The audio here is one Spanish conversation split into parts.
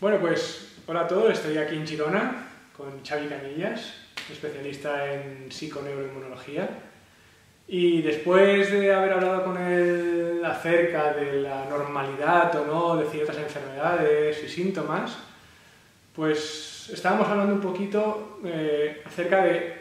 Bueno, pues hola a todos, estoy aquí en Girona con Xavi Canillas, especialista en psiconeuroinmunología. Y después de haber hablado con él acerca de la normalidad o no de ciertas enfermedades y síntomas, pues estábamos hablando un poquito acerca de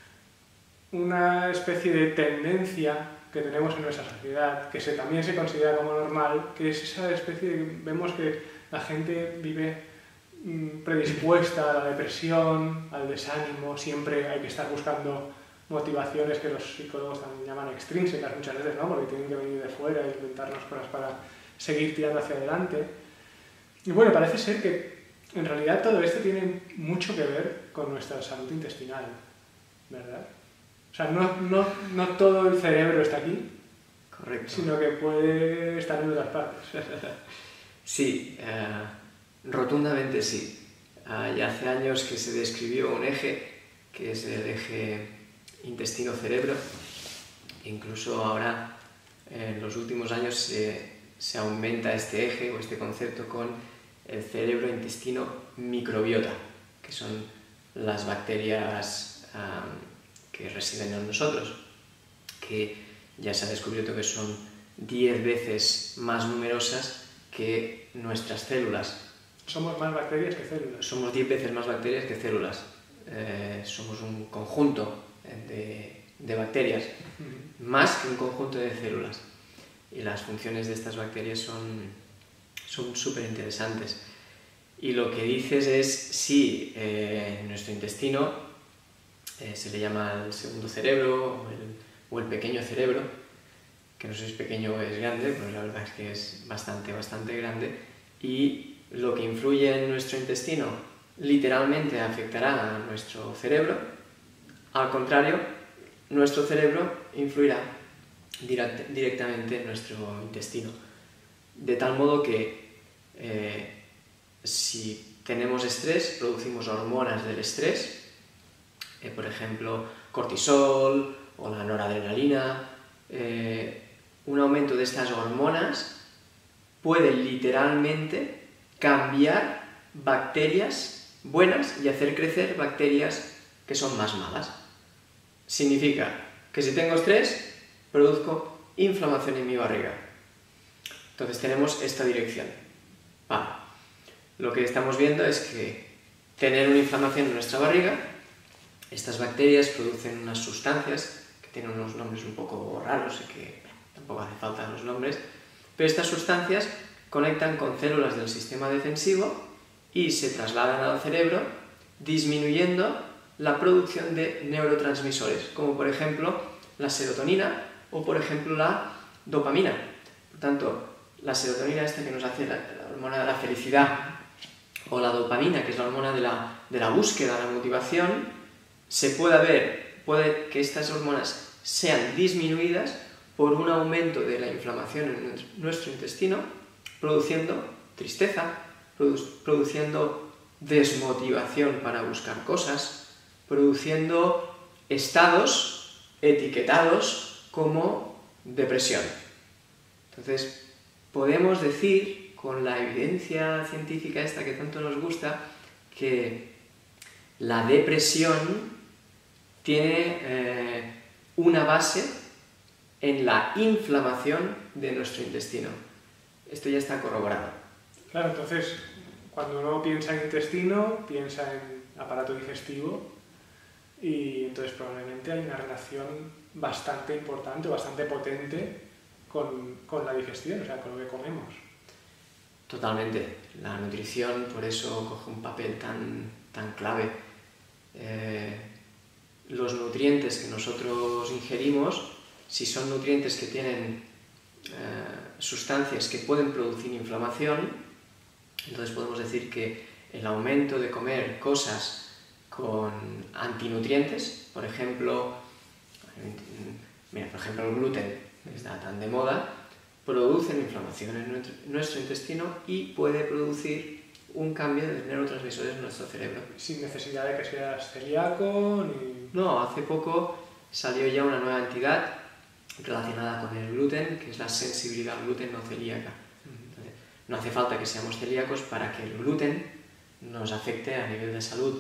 una especie de tendencia que tenemos en nuestra sociedad, que también se considera como normal, que es esa especie de, vemos que la gente vive predispuesta a la depresión, al desánimo, siempre hay que estar buscando motivaciones que los psicólogos también llaman extrínsecas muchas veces, ¿no? Porque tienen que venir de fuera e inventarnos cosas para seguir tirando hacia adelante. Y bueno, parece ser que en realidad todo esto tiene mucho que ver con nuestra salud intestinal, ¿verdad? O sea, no todo el cerebro está aquí, correcto, sino que puede estar en otras partes. Sí, rotundamente sí. Ya hace años que se describió un eje, que es el eje intestino-cerebro. Incluso ahora, en los últimos años, se aumenta este eje o este concepto con el cerebro-intestino-microbiota, que son las bacterias que residen en nosotros, que ya se ha descubierto que son 10 veces más numerosas que nuestras células. Somos más bacterias que células. Somos 10 veces más bacterias que células. Somos un conjunto de bacterias, más que un conjunto de células. Y las funciones de estas bacterias son súper interesantes. Y lo que dices es, sí, nuestro intestino se le llama el segundo cerebro o el pequeño cerebro, que no sé si es pequeño o es grande, pero la verdad es que es bastante grande. Y lo que influye en nuestro intestino literalmente afectará a nuestro cerebro. Al contrario, nuestro cerebro influirá directamente en nuestro intestino. De tal modo que si tenemos estrés, producimos hormonas del estrés, por ejemplo, cortisol o la noradrenalina. Un aumento de estas hormonas puede literalmente cambiar bacterias buenas y hacer crecer bacterias que son más malas. Significa que si tengo estrés, produzco inflamación en mi barriga. Entonces tenemos esta dirección. Vale. Lo que estamos viendo es que tener una inflamación en nuestra barriga, estas bacterias producen unas sustancias que tienen unos nombres un poco raros y que tampoco hace falta los nombres, pero estas sustancias conectan con células del sistema defensivo y se trasladan al cerebro, disminuyendo la producción de neurotransmisores, como por ejemplo la serotonina o por ejemplo la dopamina. Por tanto, la serotonina, esta que nos hace la hormona de la felicidad, o la dopamina, que es la hormona de la búsqueda, la motivación, puede que estas hormonas sean disminuidas por un aumento de la inflamación en nuestro intestino, produciendo tristeza, produciendo desmotivación para buscar cosas, produciendo estados etiquetados como depresión. Entonces, podemos decir, con la evidencia científica esta que tanto nos gusta, que la depresión tiene una base en la inflamación de nuestro intestino. Esto ya está corroborado. Claro, entonces, cuando uno piensa en intestino, piensa en aparato digestivo y entonces probablemente hay una relación bastante importante, bastante potente con la digestión, o sea, con lo que comemos. Totalmente. La nutrición por eso coge un papel tan clave. Los nutrientes que nosotros ingerimos, si son nutrientes que tienen sustancias que pueden producir inflamación, entonces podemos decir que el aumento de comer cosas con antinutrientes, por ejemplo, el gluten, que está tan de moda, producen inflamación en nuestro intestino y puede producir un cambio de neurotransmisores en nuestro cerebro. Sin necesidad de que seas celíaco ni... No, hace poco salió ya una nueva entidad relacionada con el gluten, que es la sensibilidad al gluten no celíaca. Entonces, No hace falta que seamos celíacos para que el gluten nos afecte a nivel de salud.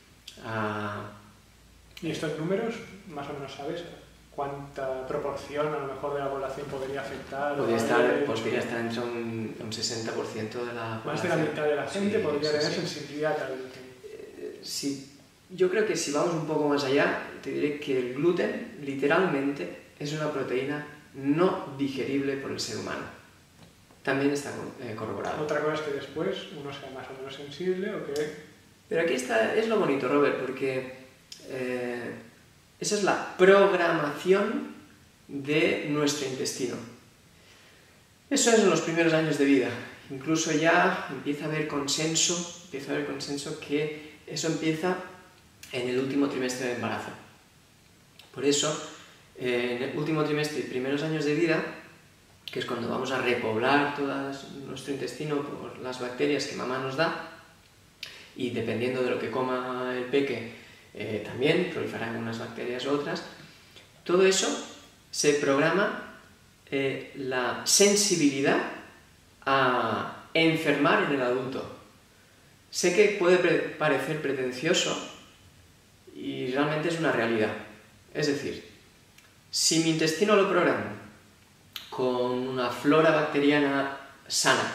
¿Y estos números, más o menos sabes cuánta proporción a lo mejor de la población podría afectar? Podría estar entre un 60% de la población. Más de la mitad de la gente podría tener sensibilidad al gluten. Yo creo que si vamos un poco más allá, te diré que el gluten literalmente es una proteína no digerible por el ser humano. También está corroborado. Otra cosa es que después uno sea más o menos sensible o que... Pero aquí es lo bonito, Robert, porque esa es la programación de nuestro intestino. Eso es en los primeros años de vida. Incluso ya empieza a haber consenso que eso empieza en el último trimestre de embarazo. Por eso, en el último trimestre y primeros años de vida, que es cuando vamos a repoblar todo nuestro intestino por las bacterias que mamá nos da, y dependiendo de lo que coma el peque, también proliferarán unas bacterias u otras, todo eso se programa la sensibilidad a enfermar en el adulto. Sé que puede parecer pretencioso y realmente es una realidad. Es decir, si mi intestino lo programo con una flora bacteriana sana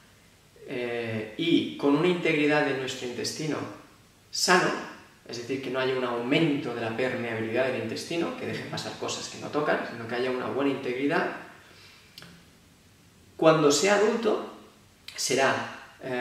y con una integridad de nuestro intestino sano, es decir, que no haya un aumento de la permeabilidad del intestino, que deje pasar cosas que no tocan, sino que haya una buena integridad, cuando sea adulto será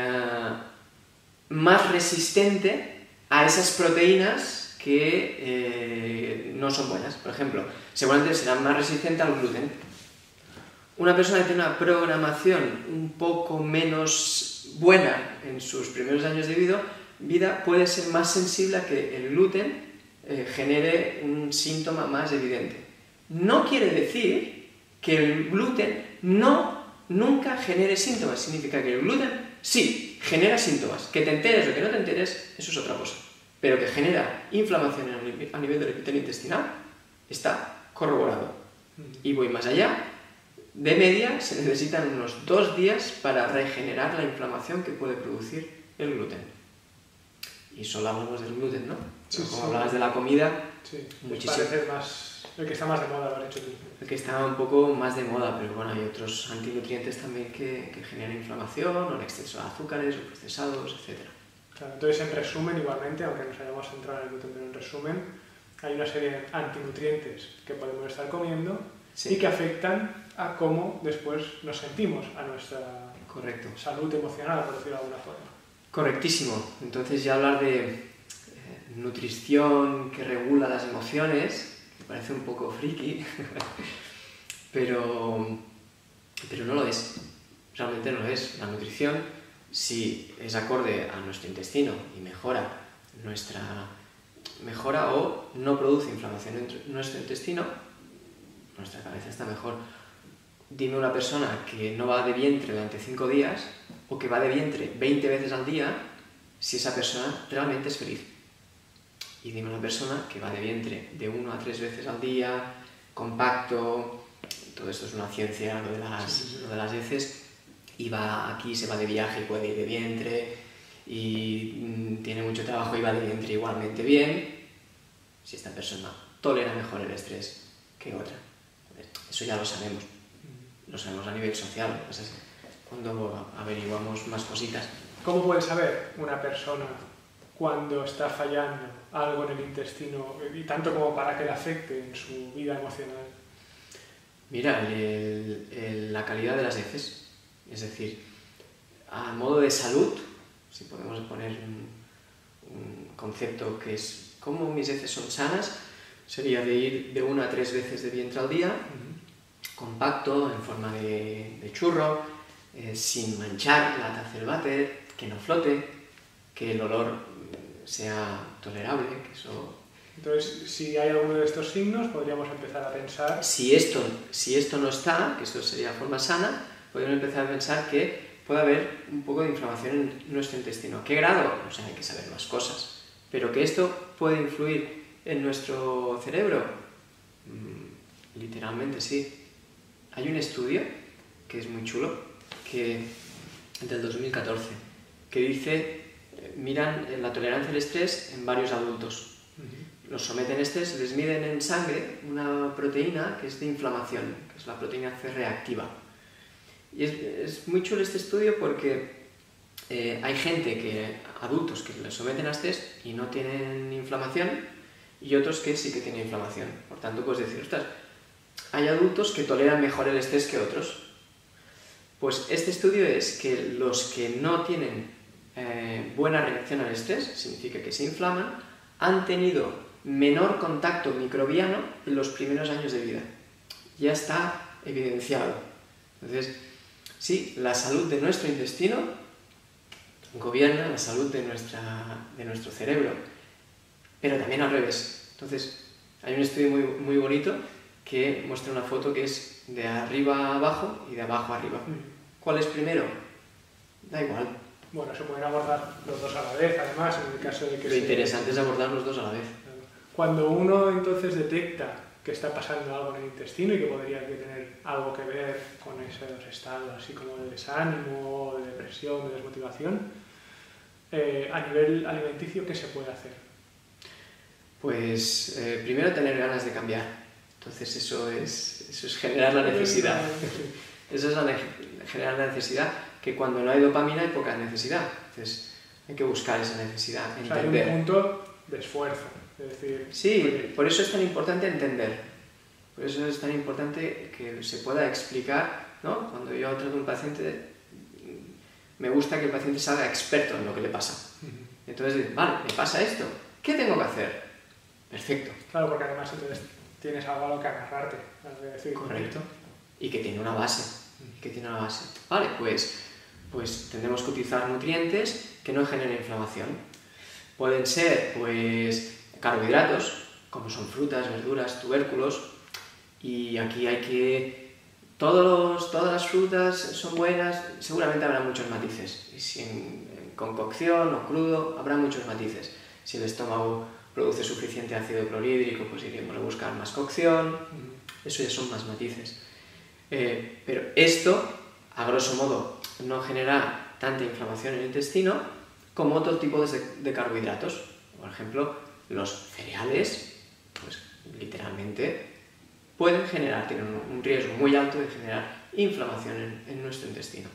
más resistente a esas proteínas que no son buenas. Por ejemplo, seguramente será más resistente al gluten. Una persona que tiene una programación un poco menos buena en sus primeros años de vida puede ser más sensible a que el gluten genere un síntoma más evidente. No quiere decir que el gluten nunca genere síntomas. Significa que el gluten sí genera síntomas. Que te enteres o que no te enteres, eso es otra cosa. Pero que genera inflamación a nivel del epitelio intestinal está corroborado. Y voy más allá. De media se necesitan unos 2 días para regenerar la inflamación que puede producir el gluten. Y solo hablamos del gluten, ¿no? Sí, como hablabas de la comida, sí, muchísimo. parece más el que está más de moda, lo has hecho tú. El que está un poco más de moda, pero bueno, hay otros antinutrientes también que generan inflamación, o el exceso de azúcares, o procesados, etc. Claro, entonces, en resumen, igualmente, aunque nos hayamos centrado en el gluten, pero en resumen, hay una serie de antinutrientes que podemos estar comiendo y que afectan a cómo después nos sentimos, a nuestra salud emocional, por decirlo de alguna forma. Correctísimo. Entonces ya hablar de nutrición que regula las emociones, me parece un poco friki, pero no lo es. Realmente no lo es. La nutrición, si es acorde a nuestro intestino y mejora o no produce inflamación en nuestro intestino, nuestra cabeza está mejor. Dime una persona que no va de vientre durante 5 días o que va de vientre 20 veces al día, si esa persona realmente es feliz. Y dime una persona que va de vientre de 1 a 3 veces al día, compacto, todo esto es una ciencia, lo de las heces, y se va de viaje y puede ir de vientre, y tiene mucho trabajo y va de vientre igualmente bien, si esta persona tolera mejor el estrés que otra. Eso ya lo sabemos a nivel social, cuando averiguamos más cositas. ¿Cómo puede saber una persona cuando está fallando algo en el intestino, y tanto como para que le afecte en su vida emocional? Mira, la calidad de las heces, es decir, a modo de salud, si podemos poner un concepto que es cómo mis heces son sanas, sería de ir de 1 a 3 veces de vientre al día, compacto, en forma de churro, sin manchar la taza del váter, que no flote, que el olor sea tolerable, que eso... Entonces, si hay alguno de estos signos, podríamos empezar a pensar... Si esto no está, que esto sería forma sana, podríamos empezar a pensar que puede haber un poco de inflamación en nuestro intestino. ¿A qué grado? O sea, hay que saber más cosas. Pero que esto puede influir en nuestro cerebro, literalmente sí. Hay un estudio que es muy chulo, que del 2014, que dice, miran la tolerancia al estrés en varios adultos. Los someten a estrés, les miden en sangre una proteína que es de inflamación, que es la proteína C reactiva. Y es muy chulo este estudio porque hay gente, adultos, que les someten a estrés y no tienen inflamación, y otros que sí que tienen inflamación. Por tanto, puedes decir, ostras, hay adultos que toleran mejor el estrés que otros. Pues este estudio es que los que no tienen buena reacción al estrés, significa que se inflaman, han tenido menor contacto microbiano en los primeros años de vida. Ya está evidenciado. Entonces, sí, la salud de nuestro intestino gobierna la salud de nuestro cerebro, pero también al revés. Entonces, hay un estudio muy, muy bonito que muestra una foto que es de arriba a abajo y de abajo a arriba. ¿Cuál es primero? Da igual. Bueno, se pueden abordar los dos a la vez, además, en el caso de que... Lo interesante es abordar los dos a la vez. Cuando uno entonces detecta que está pasando algo en el intestino y que podría tener algo que ver con esos estados así como de desánimo, de depresión, de desmotivación, a nivel alimenticio, ¿qué se puede hacer? Pues primero tener ganas de cambiar. Entonces eso es generar la necesidad. Eso es generar la necesidad, que cuando no hay dopamina hay poca necesidad. Entonces hay que buscar esa necesidad, entender. O sea, hay un punto de esfuerzo. Es decir, sí, por eso es tan importante entender. Por eso es tan importante que se pueda explicar, ¿no? Cuando yo trato a un paciente, me gusta que el paciente salga experto en lo que le pasa. Entonces, vale, me pasa esto, ¿qué tengo que hacer? Perfecto. Claro, porque además entonces tienes algo a lo que agarrarte. Decir, correcto. Y que tiene una base. Vale, pues tendremos que utilizar nutrientes que no generen inflamación. Pueden ser, pues, carbohidratos, como son frutas, verduras, tubérculos, y aquí hay que... todas las frutas son buenas, seguramente habrá muchos matices, y si en concocción o crudo habrá muchos matices. Si el estómago produce suficiente ácido clorhídrico, pues iremos a buscar más cocción, eso ya son más matices. Pero esto, a grosso modo, no genera tanta inflamación en el intestino como otro tipo de carbohidratos. Por ejemplo, los cereales, pues literalmente tienen un riesgo muy alto de generar inflamación en nuestro intestino.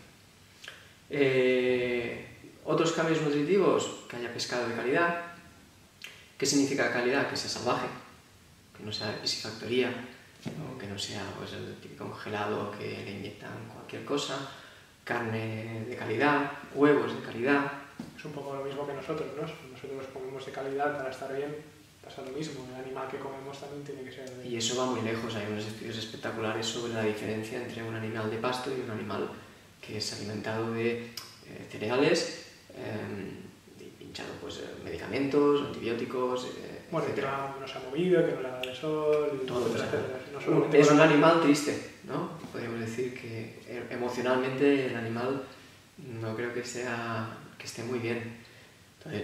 Otros cambios nutritivos, que haya pescado de calidad. ¿Qué significa calidad? Que sea salvaje, que no sea de piscifactoría, o que no sea pues, el típico congelado que le inyectan cualquier cosa, carne de calidad, huevos de calidad. Es un poco lo mismo que nosotros, ¿no? Nosotros comemos de calidad para estar bien, pasa lo mismo. El animal que comemos también tiene que ser de... Y eso va muy lejos, hay unos estudios espectaculares sobre la diferencia entre un animal de pasto y un animal que es alimentado de cereales, pinchado pues, medicamentos, antibióticos... bueno, que no se ha movido, que no le ha dado el sol... Todo, etcétera. Es un animal triste, ¿no? Podríamos decir que emocionalmente el animal no creo que esté muy bien. Entonces,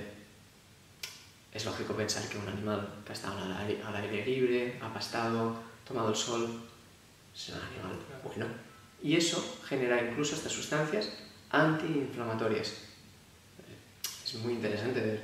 es lógico pensar que un animal que ha estado al aire libre, ha pastado, tomado el sol, es un animal bueno. Y eso genera incluso estas sustancias antiinflamatorias. Es muy interesante ver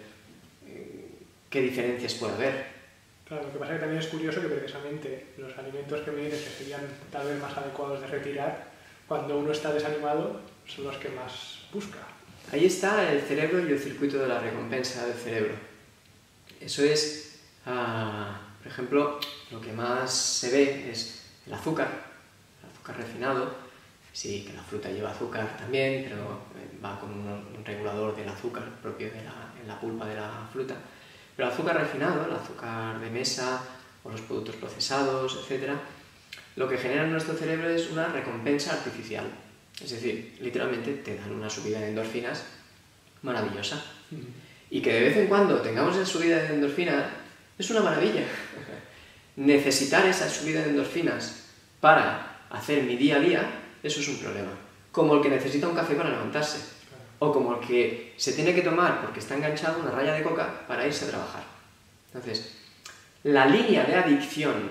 qué diferencias puede haber. Claro, lo que pasa es que también es curioso que precisamente los alimentos que me dices que serían tal vez más adecuados de retirar, cuando uno está desanimado, son los que más busca. Ahí está el cerebro y el circuito de la recompensa del cerebro. Eso es, por ejemplo, lo que más se ve es el azúcar refinado. Sí, que la fruta lleva azúcar también, pero va con un regulador del azúcar propio en la pulpa de la fruta. Pero el azúcar refinado, el azúcar de mesa o los productos procesados, etc., lo que genera en nuestro cerebro es una recompensa artificial. Es decir, literalmente te dan una subida de endorfinas maravillosa. Y que de vez en cuando tengamos esa subida de endorfinas es una maravilla. Necesitar esa subida de endorfinas para hacer mi día a día, eso es un problema. Como el que necesita un café para levantarse. O como el que se tiene que tomar porque está enganchado una raya de coca para irse a trabajar. Entonces, la línea de adicción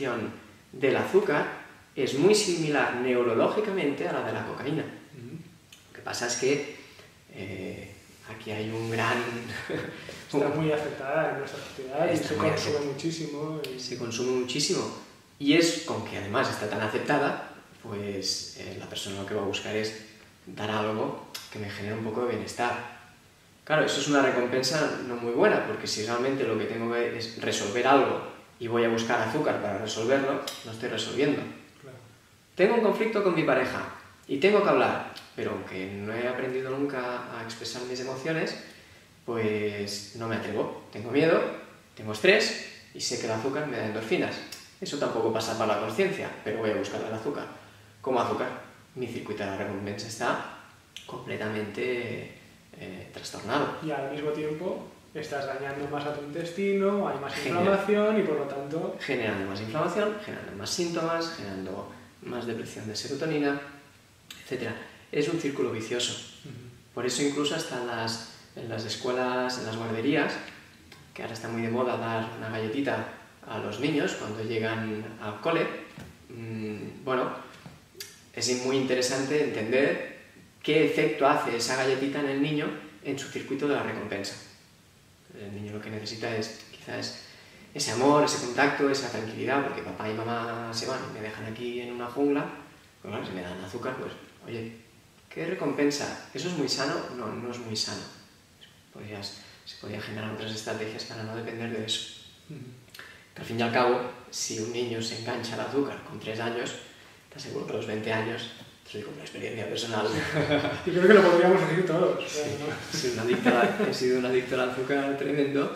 del azúcar es muy similar neurológicamente a la de la cocaína. pasa es que aquí hay un gran... Está muy afectada en nuestra sociedad y se consume muchísimo. Se consume muchísimo. Y es con que además está tan aceptada, pues la persona lo que va a buscar es dar algo que me genere un poco de bienestar. Claro, eso es una recompensa no muy buena, porque si realmente lo que tengo que es resolver algo y voy a buscar azúcar para resolverlo, no estoy resolviendo. Claro. Tengo un conflicto con mi pareja y tengo que hablar, pero aunque no he aprendido nunca a expresar mis emociones, pues no me atrevo. Tengo miedo, tengo estrés y sé que el azúcar me da endorfinas. Eso tampoco pasa para la conciencia, pero voy a buscar el azúcar. ¿Cómo azúcar? Mi circuito de la recompensa está completamente trastornado. Y al mismo tiempo estás dañando más a tu intestino, hay más inflamación y por lo tanto... Generando más inflamación, generando más síntomas, generando más depresión de serotonina, etc. Es un círculo vicioso. Por eso incluso hasta en las escuelas, en las guarderías, que ahora está muy de moda dar una galletita a los niños cuando llegan al cole, bueno, es muy interesante entender qué efecto hace esa galletita en el niño en su circuito de la recompensa. El niño lo que necesita es quizás ese amor, ese contacto, esa tranquilidad, porque papá y mamá se van y me dejan aquí en una jungla, pues bueno, si me dan azúcar, pues oye, ¿qué recompensa? ¿Eso es muy sano? No, no es muy sano. Se podría generar otras estrategias para no depender de eso. Que al fin y al cabo, si un niño se engancha al azúcar con 3 años, te aseguro que a los 20 años, te lo digo por experiencia personal. Y creo que lo podríamos decir todos. Sí, he sido un adicto al azúcar tremendo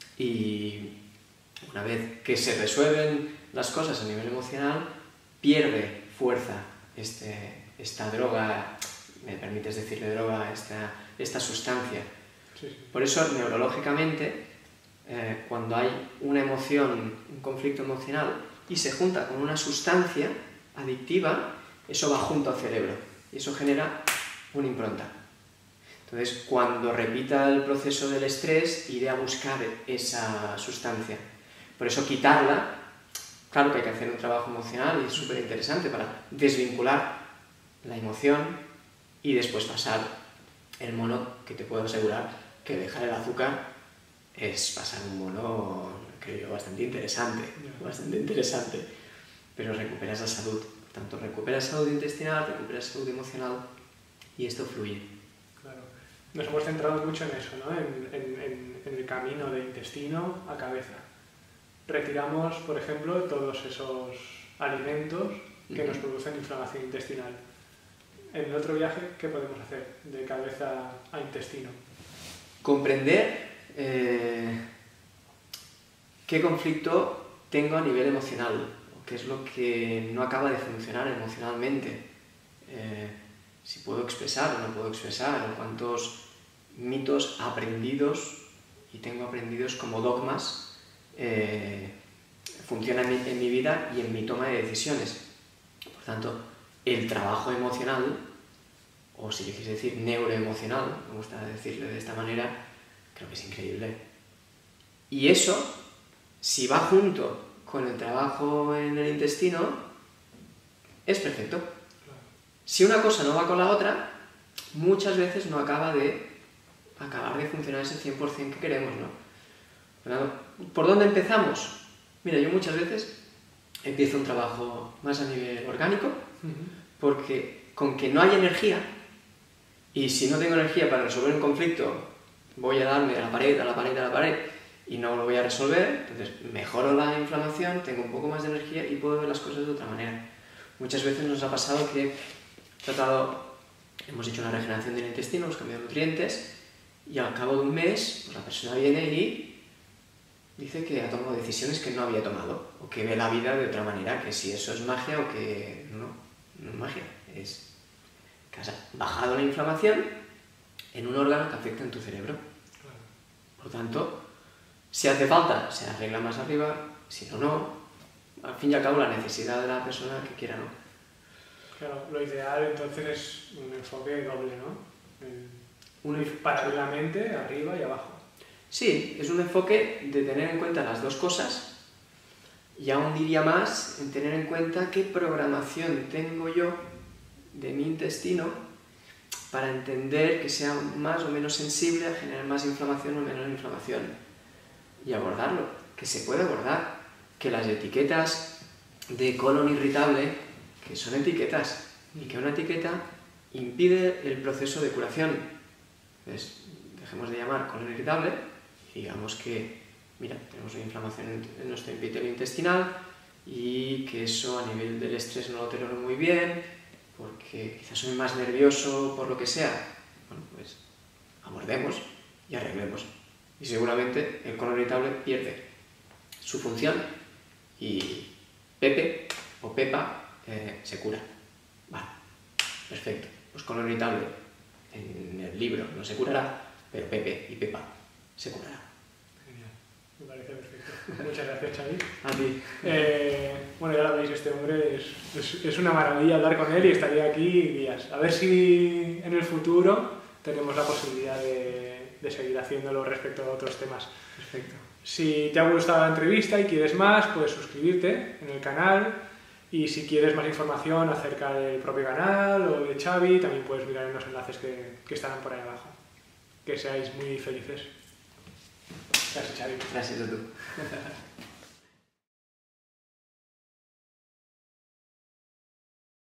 y una vez que se resuelven las cosas a nivel emocional, pierde fuerza esta droga, me permites decirle droga, esta sustancia. Sí. Por eso, neurológicamente, cuando hay una emoción, un conflicto emocional, y se junta con una sustancia adictiva, eso va junto al cerebro y eso genera una impronta. Entonces, cuando repita el proceso del estrés, iré a buscar esa sustancia. Por eso quitarla, claro que hay que hacer un trabajo emocional y es súper interesante para desvincular la emoción y después pasar el mono, que te puedo asegurar que dejar el azúcar es pasar un mono, creo yo, bastante interesante, pero recuperas la salud. Tanto recuperas salud intestinal, recuperas salud emocional y esto fluye. Claro. Nos hemos centrado mucho en eso, ¿no? En el camino de intestino a cabeza. Retiramos, por ejemplo, todos esos alimentos que nos producen inflamación intestinal. En el otro viaje, ¿qué podemos hacer de cabeza a intestino? Comprender qué conflicto tengo a nivel emocional, qué es lo que no acaba de funcionar emocionalmente, si puedo expresar o no puedo expresar, o cuántos mitos aprendidos y tengo aprendidos como dogmas funcionan en mi vida y en mi toma de decisiones. Por tanto, el trabajo emocional, o si yo quisiera decir neuroemocional, me gusta decirlo de esta manera, creo que es increíble. Y eso, si va junto con el trabajo en el intestino, es perfecto. Si una cosa no va con la otra, muchas veces no acaba de funcionar ese 100% que queremos, ¿no? ¿Por dónde empezamos? Mira, yo muchas veces empiezo un trabajo más a nivel orgánico, porque con que no hay energía, y si no tengo energía para resolver un conflicto, voy a darme a la pared, y no lo voy a resolver, entonces mejoro la inflamación, tengo un poco más de energía y puedo ver las cosas de otra manera. Muchas veces nos ha pasado que hemos hecho una regeneración del intestino, hemos cambiado nutrientes, y al cabo de un mes, pues la persona viene y dice que ha tomado decisiones que no había tomado, o que ve la vida de otra manera, que si eso es magia o que no es magia, es que has bajado la inflamación en un órgano que afecta en tu cerebro. Por tanto, si hace falta, se arregla más arriba, si no, al fin y al cabo la necesidad de la persona que quiera, ¿no? Claro, lo ideal entonces es un enfoque doble, ¿no? Paralelamente, arriba y abajo. Sí, es un enfoque de tener en cuenta las dos cosas y aún diría más en tener en cuenta qué programación tengo yo de mi intestino para entender que sea más o menos sensible a generar más inflamación o menos inflamación y abordarlo, que se puede abordar, que las etiquetas de colon irritable, que son etiquetas, y que una etiqueta impide el proceso de curación. Entonces, dejemos de llamar colon irritable y digamos que, mira, tenemos una inflamación en nuestro epitelio intestinal y que eso a nivel del estrés no lo tenemos muy bien, porque quizás soy más nervioso por lo que sea. Bueno, pues abordemos y arreglemos. Y seguramente el colon irritable pierde su función y Pepe o Pepa se cura. Vale, perfecto. Pues colon irritable en el libro no se curará, pero Pepe y Pepa se curará. Genial, me parece perfecto. Muchas gracias, Xavi. A ti. Bueno, ya lo veis, este hombre es una maravilla hablar con él y estaría aquí días. A ver si en el futuro tenemos la posibilidad de seguir haciéndolo respecto a otros temas. Perfecto. Si te ha gustado la entrevista y quieres más, puedes suscribirte en el canal. Y si quieres más información acerca del propio canal o de Xavi, también puedes mirar en los enlaces que estarán por ahí abajo. Que seáis muy felices. Gracias, Xavi. Gracias a tú.